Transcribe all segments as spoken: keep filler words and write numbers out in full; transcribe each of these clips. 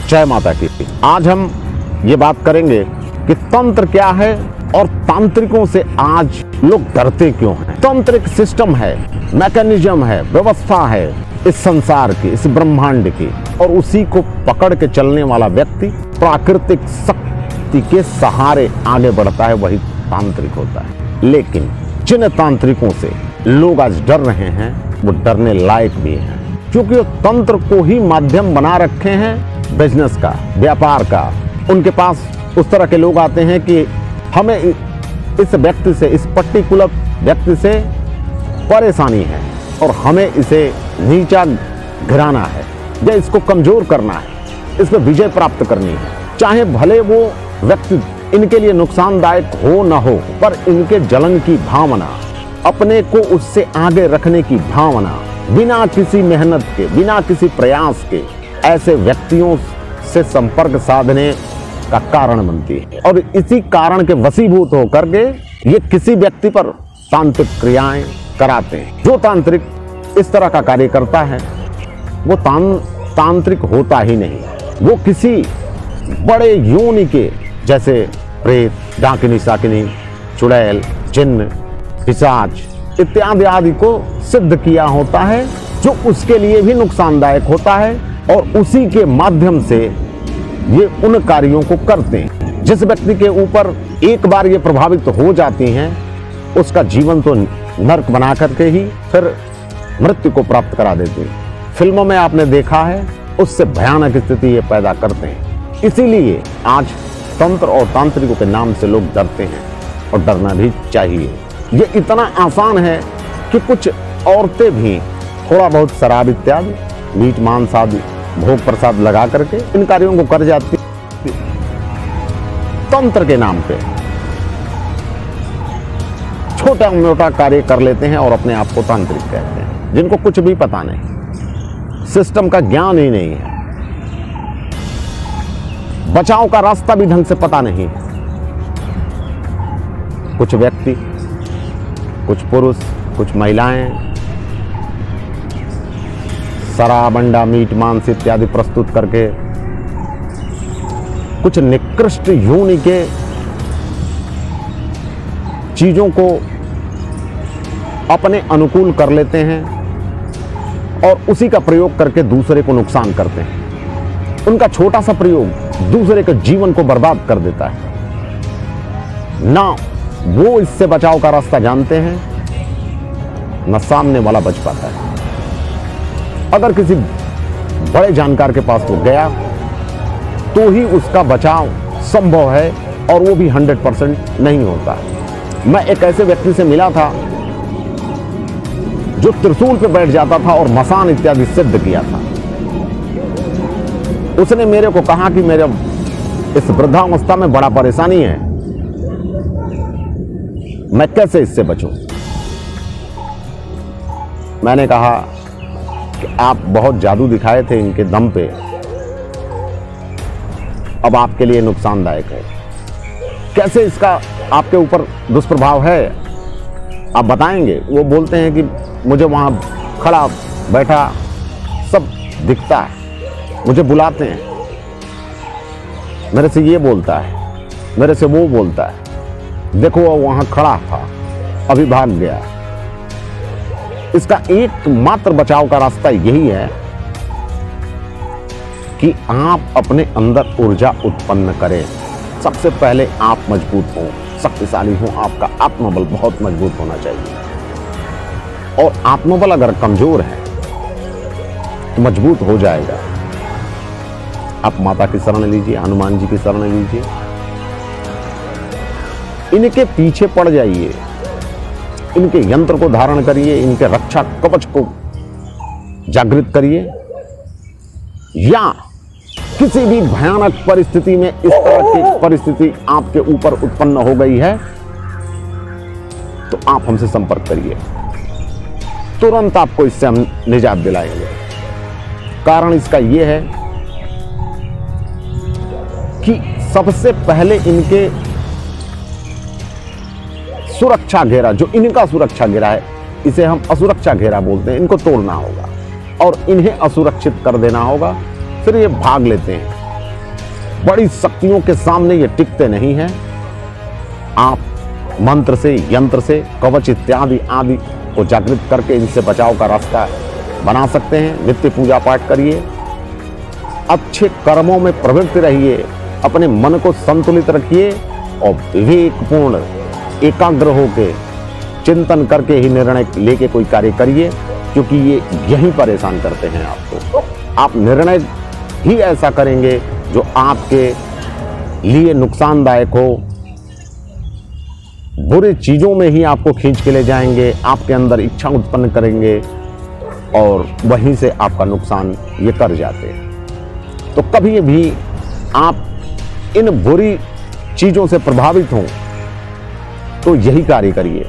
जय माता की। आज हम ये बात करेंगे कि तंत्र क्या है और तांत्रिकों से आज लोग डरते क्यों हैं। तंत्र एक सिस्टम है, मैकेनिज्म है, व्यवस्था है इस संसार की, इस ब्रह्मांड की, और उसी को पकड़ के चलने वाला व्यक्ति प्राकृतिक शक्ति के सहारे आगे बढ़ता है, वही तांत्रिक होता है। लेकिन जिन तांत्रिकों से लोग आज डर रहे हैं वो डरने लायक भी हैं, क्योंकि वो तंत्र को ही माध्यम बना रखे हैं बिजनेस का, व्यापार का। उनके पास उस तरह के लोग आते हैं कि हमें इस व्यक्ति से, इस पर्टिकुलर व्यक्ति से परेशानी है और हमें इसे नीचा गिराना है या इसको कमजोर करना है, इस पर विजय प्राप्त करनी है। चाहे भले वो व्यक्ति इनके लिए नुकसानदायक हो न हो, पर इनके जलन की भावना, अपने को उससे आगे रखने की भावना, बिना किसी मेहनत के, बिना किसी प्रयास के ऐसे व्यक्तियों से संपर्क साधने का कारण बनती है। और इसी कारण के वशीभूत होकर के ये किसी व्यक्ति पर तांत्रिक क्रियाएं कराते हैं। जो तांत्रिक इस तरह का कार्य करता है वो तां, तांत्रिक होता ही नहीं। वो किसी बड़े योनि के, जैसे प्रेत, डाकिनी, साकिनी, चुड़ैल, जिन्न, पिशाच इत्यादि आदि को सिद्ध किया होता है, जो उसके लिए भी नुकसानदायक होता है, और उसी के माध्यम से ये उन कार्यों को करते हैं। जिस व्यक्ति के ऊपर एक बार ये प्रभावित हो जाती हैं, उसका जीवन तो नर्क बना करके ही फिर मृत्यु को प्राप्त करा देते हैं। फिल्मों में आपने देखा है, उससे भयानक स्थिति ये पैदा करते हैं। इसीलिए आज तंत्र और तांत्रिकों के नाम से लोग डरते हैं, और डरना भी चाहिए। ये इतना आसान है कि कुछ औरतें भी थोड़ा बहुत शराब इत्यादि, मीट मांस आदि भोग प्रसाद लगा करके इन कार्यों को कर जाती तंत्र के नाम पे। छोटा मोटा कार्य कर लेते हैं और अपने आप को तांत्रिक कहते हैं, जिनको कुछ भी पता नहीं, सिस्टम का ज्ञान ही नहीं है, बचाव का रास्ता भी ढंग से पता नहीं है। कुछ व्यक्ति, कुछ पुरुष, कुछ महिलाएं शराब, अंडा, मीट मांस इत्यादि प्रस्तुत करके कुछ निकृष्ट योनि के चीजों को अपने अनुकूल कर लेते हैं और उसी का प्रयोग करके दूसरे को नुकसान करते हैं। उनका छोटा सा प्रयोग दूसरे के जीवन को बर्बाद कर देता है। ना वो इससे बचाव का रास्ता जानते हैं, न सामने वाला बच पाता है। अगर किसी बड़े जानकार के पास वो गया तो ही उसका बचाव संभव है, और वो भी हंड्रेड परसेंट नहीं होता। मैं एक ऐसे व्यक्ति से मिला था जो त्रिशूल पे बैठ जाता था और मसान इत्यादि सिद्ध किया था। उसने मेरे को कहा कि मेरे इस वृद्धावस्था में बड़ा परेशानी है, मैं कैसे इससे बचूं। मैंने कहा कि आप बहुत जादू दिखाए थे इनके दम पे, अब आपके लिए नुकसानदायक है। कैसे इसका आपके ऊपर दुष्प्रभाव है, आप बताएंगे। वो बोलते हैं कि मुझे वहां खड़ा बैठा सब दिखता है, मुझे बुलाते हैं, मेरे से ये बोलता है, मेरे से वो बोलता है, देखो वो वहां खड़ा था, अभी भाग गया। इसका एकमात्र बचाव का रास्ता यही है कि आप अपने अंदर ऊर्जा उत्पन्न करें। सबसे पहले आप मजबूत हो, शक्तिशाली हो, आपका आत्मबल बहुत मजबूत होना चाहिए। और आत्मबल अगर कमजोर है तो मजबूत हो जाएगा। आप माता की शरण लीजिए, हनुमान जी की शरण लीजिए, इनके पीछे पड़ जाइए, इनके यंत्र को धारण करिए, इनके रक्षा कवच को जागृत करिए। या किसी भी भयानक परिस्थिति में इस तरह की परिस्थिति आपके ऊपर उत्पन्न हो गई है तो आप हमसे संपर्क करिए, तुरंत आपको इससे हम निजात दिलाएंगे। कारण इसका यह है कि सबसे पहले इनके सुरक्षा घेरा, जो इनका सुरक्षा घेरा है, इसे हम असुरक्षा घेरा बोलते हैं, इनको तोड़ना होगा और इन्हें असुरक्षित कर देना होगा। फिर ये भाग लेते हैं, बड़ी शक्तियों के सामने ये टिकते नहीं हैं। आप मंत्र से, यंत्र से, कवच इत्यादि आदि को जागृत करके इनसे बचाव का रास्ता बना सकते हैं। नित्य पूजा पाठ करिए, अच्छे कर्मों में प्रवृत्त रहिए, अपने मन को संतुलित रखिए और विवेकपूर्ण एकाग्र होकर चिंतन करके ही निर्णय लेके कोई कार्य करिए, क्योंकि ये यही परेशान करते हैं आपको। आप निर्णय ही ऐसा करेंगे जो आपके लिए नुकसानदायक हो, बुरी चीजों में ही आपको खींच के ले जाएंगे, आपके अंदर इच्छा उत्पन्न करेंगे और वहीं से आपका नुकसान ये कर जाते हैं। तो कभी भी आप इन बुरी चीजों से प्रभावित हों तो यही कार्य करिए।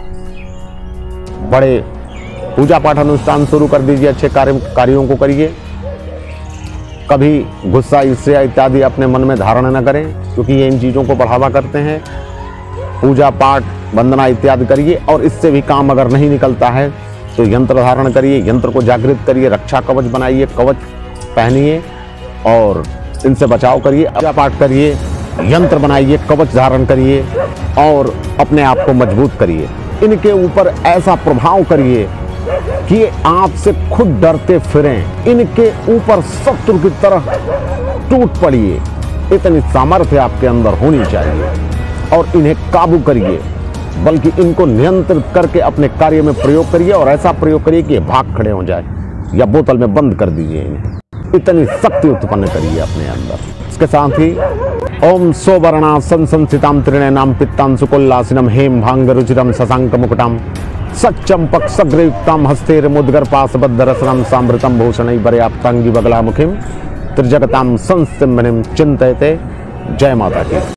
बड़े पूजा पाठ अनुष्ठान शुरू कर दीजिए, अच्छे कार्य कार्यों को करिए। कभी गुस्सा, ईर्ष्या इत्यादि अपने मन में धारण न करें, क्योंकि ये इन चीजों को बढ़ावा करते हैं। पूजा पाठ, वंदना इत्यादि करिए और इससे भी काम अगर नहीं निकलता है तो यंत्र धारण करिए, यंत्र को जागृत करिए, रक्षा कवच बनाइए, कवच पहनिए और इनसे बचाव करिए। पूजा पाठ करिए, यंत्र बनाइए, कवच धारण करिए और अपने आप को मजबूत करिए। इनके ऊपर ऐसा प्रभाव करिए कि आपसे खुद डरते फिरें, इनके ऊपर शत्रु की तरह टूट पड़िए। इतनी सामर्थ्य आपके अंदर होनी चाहिए और इन्हें काबू करिए, बल्कि इनको नियंत्रित करके अपने कार्य में प्रयोग करिए और ऐसा प्रयोग करिए कि भाग खड़े हो जाए या बोतल में बंद कर दीजिए इन्हें। इतनी शक्ति उत्पन्न करिए अपने अंदर। इसके साथ ही ओम सोवर्णा संसंसिताम त्रिणयनाम पित्तां सुकोल्लासिनम हेम भांग रुचिरम शशांक मुकुटाम सच्चंपक सग्रयुक्ताम हस्तेर मुद्गर पाशबद्ध रसनम सांभृतम भूषणै पर्याप्तांगी बगलामुखिम त्रिजगताम संस्तिम्बनिम चिंतयते। जय माता की।